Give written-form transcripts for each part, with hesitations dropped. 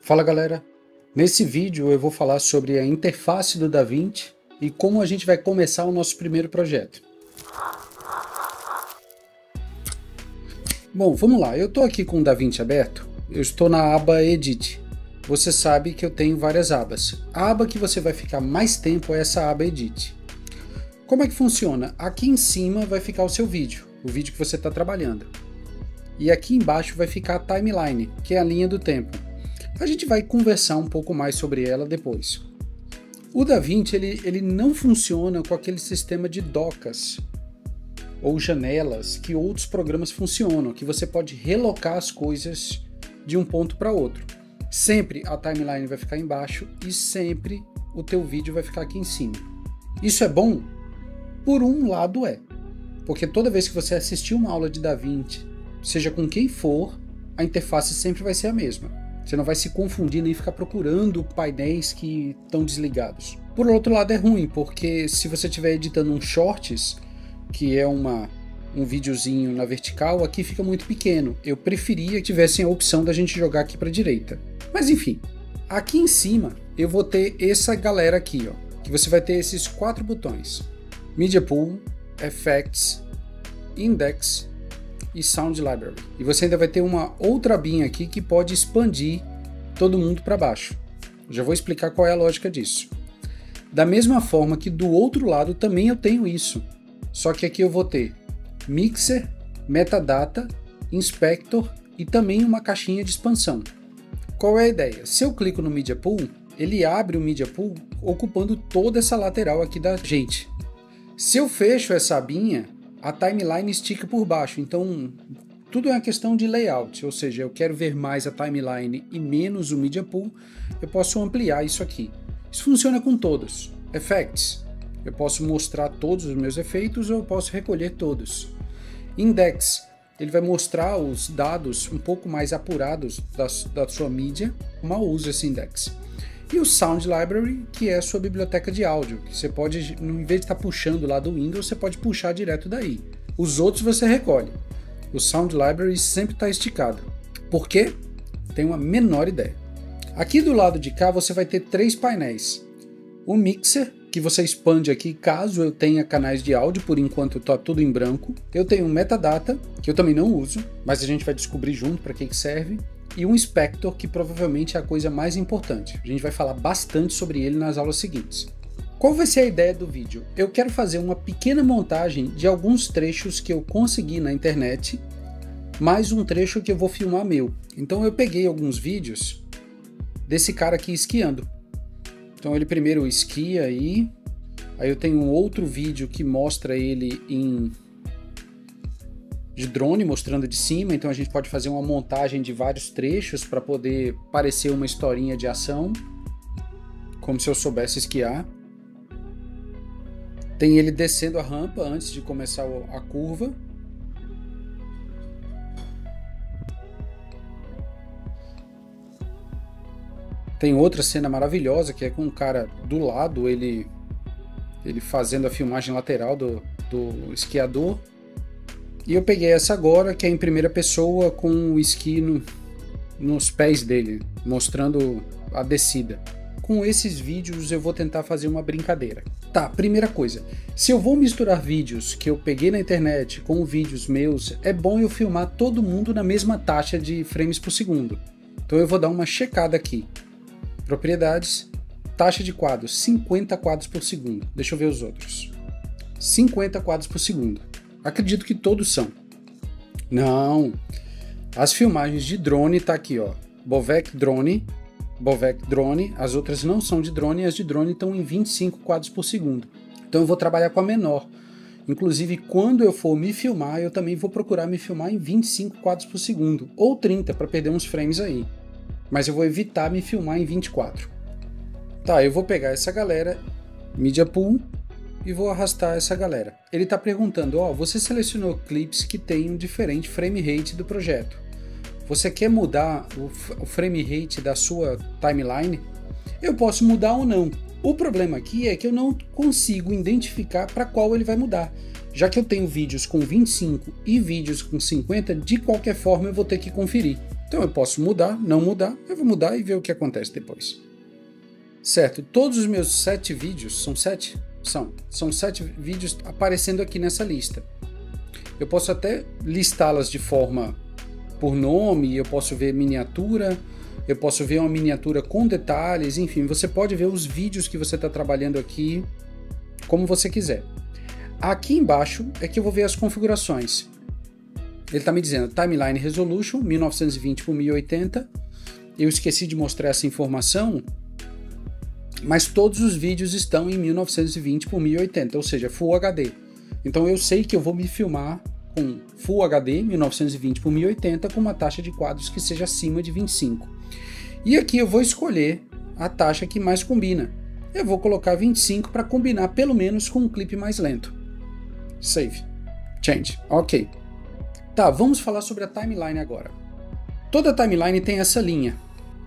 Fala galera, nesse vídeo eu vou falar sobre a interface do DaVinci e como a gente vai começar o nosso primeiro projeto. Bom, vamos lá, eu estou aqui com o DaVinci aberto, eu estou na aba Edit. Você sabe que eu tenho várias abas. A aba que você vai ficar mais tempo é essa aba Edit. Como é que funciona? Aqui em cima vai ficar o seu vídeo, o vídeo que você está trabalhando. E aqui embaixo vai ficar a timeline, que é a linha do tempo. A gente vai conversar um pouco mais sobre ela depois. O DaVinci ele não funciona com aquele sistema de docas ou janelas que outros programas funcionam, que você pode relocar as coisas de um ponto para outro. Sempre a timeline vai ficar embaixo e sempre o teu vídeo vai ficar aqui em cima. Isso é bom? Por um lado é, porque toda vez que você assistir uma aula de DaVinci, seja com quem for, a interface sempre vai ser a mesma. Você não vai se confundir nem ficar procurando painéis que estão desligados. Por outro lado é ruim, porque se você estiver editando um shorts, que é um videozinho na vertical, aqui fica muito pequeno. Eu preferia que tivessem a opção da gente jogar aqui para a direita. Mas enfim, aqui em cima eu vou ter essa galera aqui, ó, que você vai ter esses 4 botões: Media Pool, Effects, Index e Sound Library. E você ainda vai ter uma outra abinha aqui que pode expandir todo mundo para baixo. Já vou explicar qual é a lógica disso. Da mesma forma que do outro lado também eu tenho isso. Só que aqui eu vou ter Mixer, Metadata, Inspector e também uma caixinha de expansão. Qual é a ideia? Se eu clico no Media Pool, ele abre o Media Pool ocupando toda essa lateral aqui da gente. Se eu fecho essa abinha, a timeline estica por baixo, então tudo é uma questão de layout, ou seja, eu quero ver mais a timeline e menos o Media Pool, eu posso ampliar isso aqui. Isso funciona com todos. Effects, eu posso mostrar todos os meus efeitos ou eu posso recolher todos. Index, ele vai mostrar os dados um pouco mais apurados da sua mídia, mal uso esse index. E o Sound Library, que é a sua biblioteca de áudio, que você pode, em vez de estar puxando lá do Windows, você pode puxar direto daí. Os outros você recolhe. O Sound Library sempre está esticado. Por quê? Tenho uma menor ideia. Aqui do lado de cá você vai ter 3 painéis. O Mixer, que você expande aqui caso eu tenha canais de áudio, por enquanto está tudo em branco. Eu tenho o Metadata, que eu também não uso, mas a gente vai descobrir junto para que serve. E um Inspector, que provavelmente é a coisa mais importante. A gente vai falar bastante sobre ele nas aulas seguintes. Qual vai ser a ideia do vídeo? Eu quero fazer uma pequena montagem de alguns trechos que eu consegui na internet, mais um trecho que eu vou filmar meu. Então eu peguei alguns vídeos desse cara aqui esquiando. Então ele primeiro esquia aí eu tenho um outro vídeo que mostra ele de drone, mostrando de cima, então a gente pode fazer uma montagem de vários trechos para poder parecer uma historinha de ação, como se eu soubesse esquiar. Tem ele descendo a rampa antes de começar a curva. Tem outra cena maravilhosa que é com um cara do lado, ele fazendo a filmagem lateral do esquiador. E eu peguei essa agora, que é em primeira pessoa, com o esqui nos pés dele, mostrando a descida. Com esses vídeos eu vou tentar fazer uma brincadeira. Tá, primeira coisa, se eu vou misturar vídeos que eu peguei na internet com vídeos meus, é bom eu filmar todo mundo na mesma taxa de frames por segundo. Então eu vou dar uma checada aqui. Propriedades, taxa de quadros, 50 quadros por segundo. Deixa eu ver os outros. 50 quadros por segundo. Acredito que todos são. Não. As filmagens de drone tá aqui, ó. Bovec Drone, as outras não são de drone, as de drone estão em 25 quadros por segundo. Então eu vou trabalhar com a menor. Inclusive, quando eu for me filmar, eu também vou procurar me filmar em 25 quadros por segundo, ou 30, para perder uns frames aí. Mas eu vou evitar me filmar em 24. Tá, eu vou pegar essa galera, Media Pool, e vou arrastar essa galera. Ele está perguntando, ó, você selecionou clips que têm um diferente frame rate do projeto. Você quer mudar o frame rate da sua timeline? Eu posso mudar ou não. O problema aqui é que eu não consigo identificar para qual ele vai mudar. Já que eu tenho vídeos com 25 e vídeos com 50, de qualquer forma eu vou ter que conferir. Então eu posso mudar, não mudar, eu vou mudar e ver o que acontece depois. Certo, todos os meus 7 vídeos, são 7? São 7 vídeos aparecendo aqui nessa lista. Eu posso até listá-las de forma por nome, eu posso ver miniatura, eu posso ver uma miniatura com detalhes, enfim, você pode ver os vídeos que você está trabalhando aqui, como você quiser. Aqui embaixo é que eu vou ver as configurações. Ele está me dizendo Timeline Resolution 1920 por 1080. Eu esqueci de mostrar essa informação, mas todos os vídeos estão em 1920 por 1080, ou seja, Full HD. Então eu sei que eu vou me filmar com Full HD 1920 por 1080 com uma taxa de quadros que seja acima de 25. E aqui eu vou escolher a taxa que mais combina. Eu vou colocar 25 para combinar pelo menos com um clipe mais lento. Save. Change. Ok. Tá, vamos falar sobre a timeline agora. Toda timeline tem essa linha.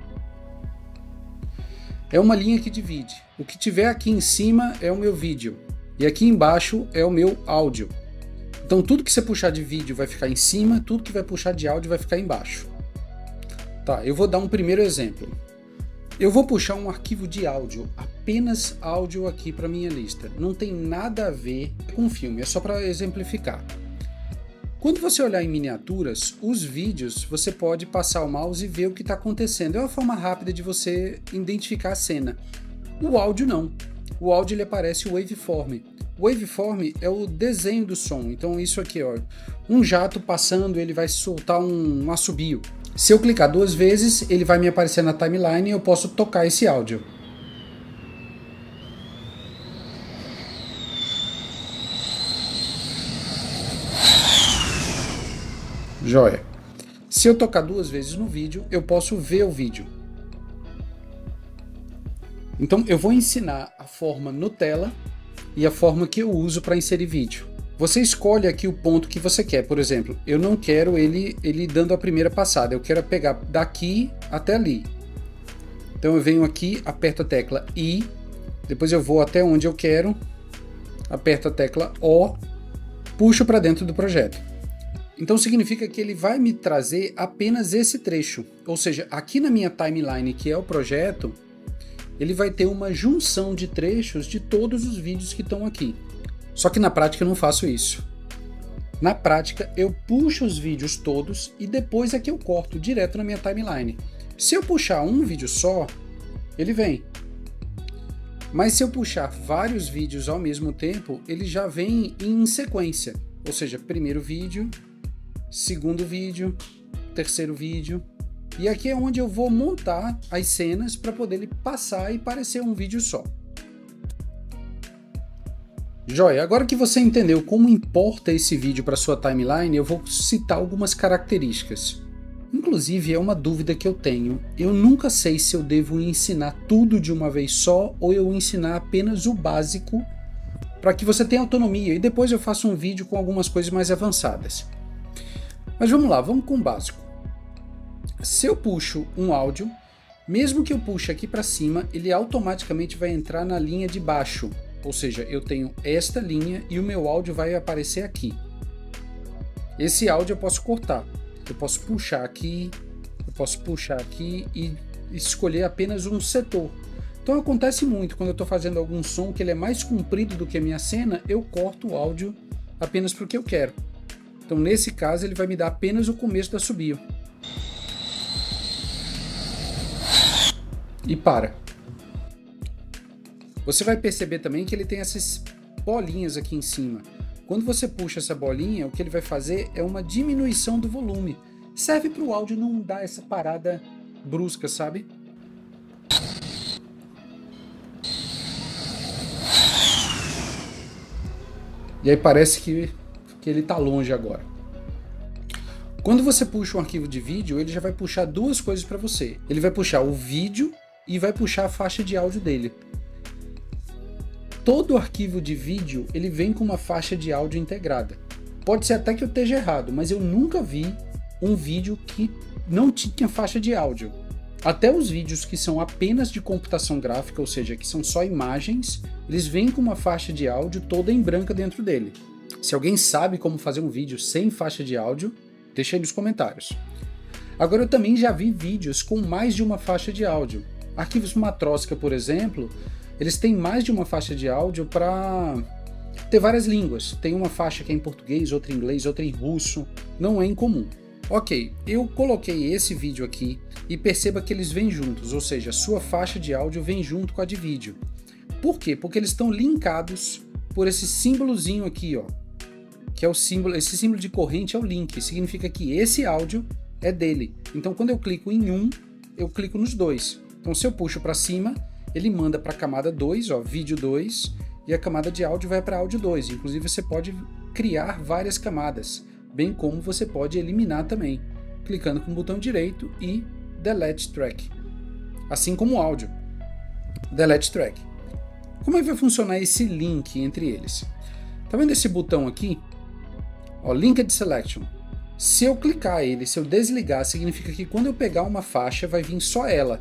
É uma linha que divide. O que tiver aqui em cima é o meu vídeo. E aqui embaixo é o meu áudio. Então tudo que você puxar de vídeo vai ficar em cima, tudo que vai puxar de áudio vai ficar embaixo. Tá, eu vou dar um primeiro exemplo. Eu vou puxar um arquivo de áudio, apenas áudio aqui para minha lista. Não tem nada a ver com o filme, é só para exemplificar. Quando você olhar em miniaturas, os vídeos você pode passar o mouse e ver o que está acontecendo. É uma forma rápida de você identificar a cena. O áudio não. O áudio ele aparece o waveform. O waveform é o desenho do som. Então isso aqui, ó, um jato passando, ele vai soltar um assobio. Se eu clicar 2 vezes, ele vai me aparecer na timeline e eu posso tocar esse áudio. Joia. Se eu tocar 2 vezes no vídeo, eu posso ver o vídeo. Então eu vou ensinar a forma Nutella e a forma que eu uso para inserir vídeo. Você escolhe aqui o ponto que você quer. Por exemplo, eu não quero ele dando a primeira passada, eu quero pegar daqui até ali. Então eu venho aqui, aperto a tecla I, depois eu vou até onde eu quero, aperto a tecla O, puxo para dentro do projeto. Então significa que ele vai me trazer apenas esse trecho, ou seja, aqui na minha timeline, que é o projeto, ele vai ter uma junção de trechos de todos os vídeos que estão aqui. Só que na prática eu não faço isso. Na prática eu puxo os vídeos todos e depois é que eu corto direto na minha timeline. Se eu puxar um vídeo só, ele vem. Mas se eu puxar vários vídeos ao mesmo tempo, ele já vem em sequência. Ou seja, primeiro vídeo, segundo vídeo, terceiro vídeo. E aqui é onde eu vou montar as cenas para poder ele passar e parecer um vídeo só. Joia, agora que você entendeu como importa esse vídeo para sua timeline, eu vou citar algumas características. Inclusive é uma dúvida que eu tenho. Eu nunca sei se eu devo ensinar tudo de uma vez só ou eu ensinar apenas o básico para que você tenha autonomia e depois eu faço um vídeo com algumas coisas mais avançadas. Mas vamos lá, vamos com o básico. Se eu puxo um áudio, mesmo que eu puxe aqui para cima, ele automaticamente vai entrar na linha de baixo. Ou seja, eu tenho esta linha e o meu áudio vai aparecer aqui. Esse áudio eu posso cortar. Eu posso puxar aqui, e escolher apenas um setor. Então acontece muito quando eu estou fazendo algum som que ele é mais comprido do que a minha cena, eu corto o áudio apenas porque eu quero. Então nesse caso ele vai me dar apenas o começo da assobio. E para. Você vai perceber também que ele tem essas bolinhas aqui em cima. Quando você puxa essa bolinha, o que ele vai fazer é uma diminuição do volume. Serve para o áudio não dar essa parada brusca, sabe? E aí parece que ele está longe agora. Quando você puxa um arquivo de vídeo, ele já vai puxar 2 coisas para você. Ele vai puxar o vídeo e vai puxar a faixa de áudio dele. Todo arquivo de vídeo ele vem com uma faixa de áudio integrada. Pode ser até que eu esteja errado, mas eu nunca vi um vídeo que não tinha faixa de áudio. Até os vídeos que são apenas de computação gráfica, ou seja, que são só imagens, eles vêm com uma faixa de áudio toda em branca dentro dele. Se alguém sabe como fazer um vídeo sem faixa de áudio, deixa aí nos comentários. Agora eu também já vi vídeos com mais de uma faixa de áudio. Arquivos Matroska, por exemplo, eles têm mais de uma faixa de áudio para ter várias línguas. Tem uma faixa que é em português, outra em inglês, outra em russo. Não é incomum. Ok, eu coloquei esse vídeo aqui e perceba que eles vêm juntos, ou seja, a sua faixa de áudio vem junto com a de vídeo. Por quê? Porque eles estão linkados por esse símbolozinho aqui, ó, que é o símbolo, esse símbolo de corrente é o link, significa que esse áudio é dele. Então quando eu clico em um, eu clico nos dois. Então se eu puxo para cima, ele manda para a camada 2, ó, vídeo 2, e a camada de áudio vai para áudio 2. Inclusive você pode criar várias camadas, bem como você pode eliminar também, clicando com o botão direito e Delete Track. Assim como o áudio, Delete Track. Como é que vai funcionar esse link entre eles? Tá vendo esse botão aqui? Ó, Linked Selection. Se eu clicar ele, se eu desligar, significa que quando eu pegar uma faixa, vai vir só ela.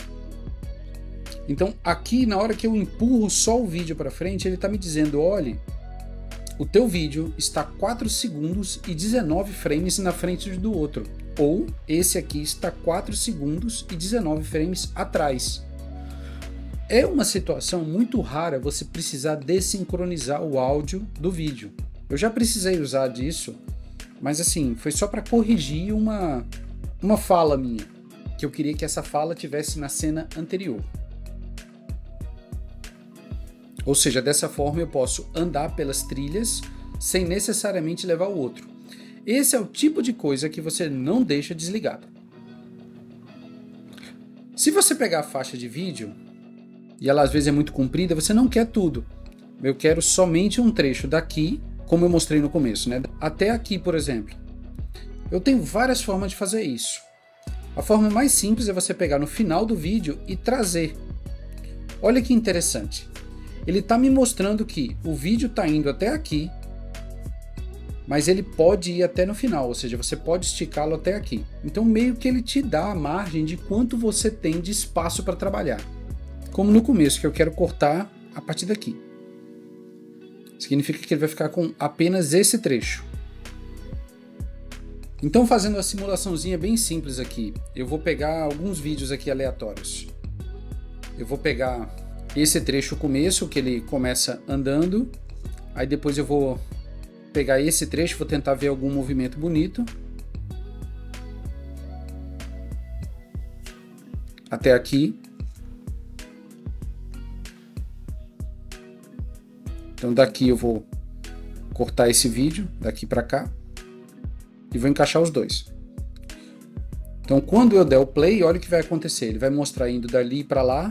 Então aqui, na hora que eu empurro só o vídeo para frente, ele está me dizendo, olhe, o teu vídeo está 4 segundos e 19 frames na frente do outro. Ou esse aqui está 4 segundos e 19 frames atrás. É uma situação muito rara você precisar desincronizar o áudio do vídeo. Eu já precisei usar disso, mas assim, foi só para corrigir uma fala minha, que eu queria que essa fala tivesse na cena anterior. Ou seja, dessa forma eu posso andar pelas trilhas sem necessariamente levar o outro. Esse é o tipo de coisa que você não deixa desligado. Se você pegar a faixa de vídeo, e ela às vezes é muito comprida, você não quer tudo. Eu quero somente um trecho daqui, como eu mostrei no começo, né? Até aqui, por exemplo. Eu tenho várias formas de fazer isso. A forma mais simples é você pegar no final do vídeo e trazer. Olha que interessante. Ele está me mostrando que o vídeo está indo até aqui, mas ele pode ir até no final, ou seja, você pode esticá-lo até aqui. Então meio que ele te dá a margem de quanto você tem de espaço para trabalhar. Como no começo, que eu quero cortar a partir daqui. Significa que ele vai ficar com apenas esse trecho. Então, fazendo a simulaçãozinha bem simples aqui, eu vou pegar alguns vídeos aqui aleatórios. Eu vou pegar esse trecho começo, que ele começa andando, aí depois eu vou pegar esse trecho, vou tentar ver algum movimento bonito. Até aqui. Então daqui eu vou cortar esse vídeo, daqui para cá, e vou encaixar os dois. Então quando eu der o play, olha o que vai acontecer. Ele vai mostrar indo dali para lá,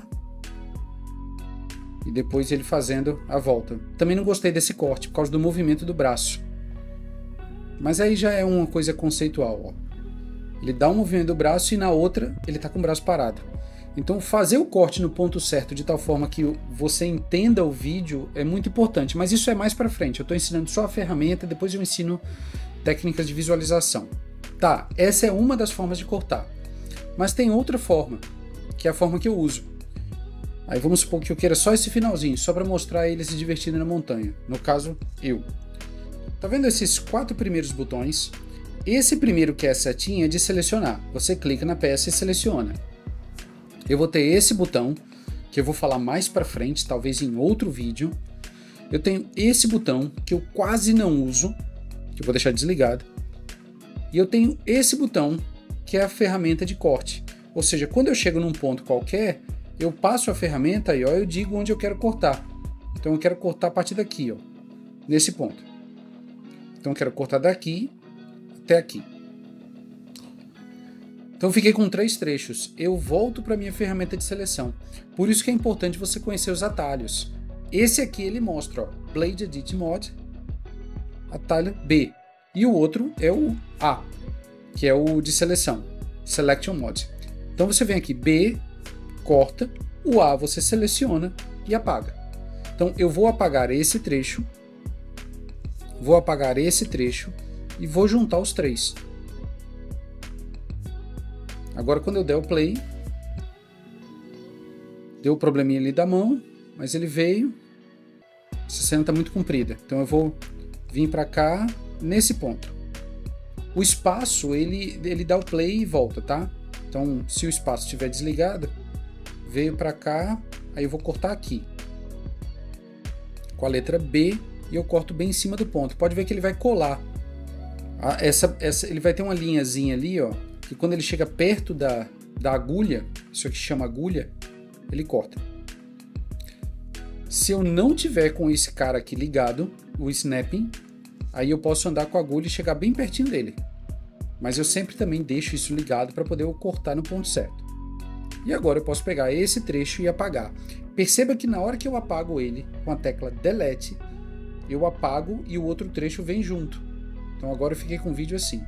e depois ele fazendo a volta. Também não gostei desse corte, por causa do movimento do braço. Mas aí já é uma coisa conceitual. Ó. Ele dá um movimento do braço e na outra ele está com o braço parado. Então fazer o corte no ponto certo de tal forma que você entenda o vídeo é muito importante, mas isso é mais para frente. Eu estou ensinando só a ferramenta, depois eu ensino técnicas de visualização. Tá, essa é uma das formas de cortar. Mas tem outra forma, que é a forma que eu uso. Aí vamos supor que eu queira só esse finalzinho, só para mostrar ele se divertindo na montanha. No caso, eu. Tá vendo esses 4 primeiros botões? Esse primeiro, que é a setinha, é de selecionar. Você clica na peça e seleciona. Eu vou ter esse botão, que eu vou falar mais para frente, talvez em outro vídeo. Eu tenho esse botão, que eu quase não uso, que eu vou deixar desligado. E eu tenho esse botão, que é a ferramenta de corte. Ou seja, quando eu chego num ponto qualquer, eu passo a ferramenta e ó, eu digo onde eu quero cortar. Então eu quero cortar a partir daqui, ó, nesse ponto. Então eu quero cortar daqui até aqui. Então eu fiquei com 3 trechos. Eu volto para a minha ferramenta de seleção. Por isso que é importante você conhecer os atalhos. Esse aqui ele mostra, ó, Blade Edit Mode, atalho B. E o outro é o A, que é o de seleção, Selection Mode. Então você vem aqui, B, corta, o A você seleciona e apaga. Então eu vou apagar esse trecho, e vou juntar os 3. Agora quando eu der o play, deu o probleminha ali da mão, mas ele veio, essa cena está muito comprida, então eu vou vir para cá nesse ponto. O espaço, ele dá o play e volta, tá? Então, se o espaço estiver desligado, veio para cá, aí eu vou cortar aqui. Com a letra B, e eu corto bem em cima do ponto. Pode ver que ele vai colar. Ele vai ter uma linhazinha ali, ó, que quando ele chega perto da agulha, isso aqui chama agulha, ele corta. Se eu não tiver com esse cara aqui ligado, o snapping, aí eu posso andar com a agulha e chegar bem pertinho dele. Mas eu sempre também deixo isso ligado para poder cortar no ponto certo. E agora eu posso pegar esse trecho e apagar. Perceba que na hora que eu apago ele com a tecla Delete, eu apago e o outro trecho vem junto. Então agora eu fiquei com o vídeo assim.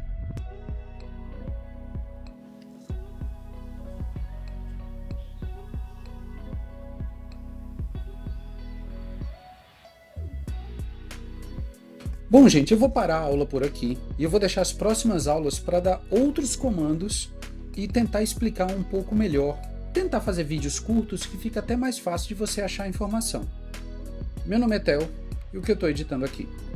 Bom, gente, eu vou parar a aula por aqui e eu vou deixar as próximas aulas para dar outros comandos e tentar explicar um pouco melhor. Tentar fazer vídeos curtos que fica até mais fácil de você achar a informação. Meu nome é Theo e o que eu estou editando aqui.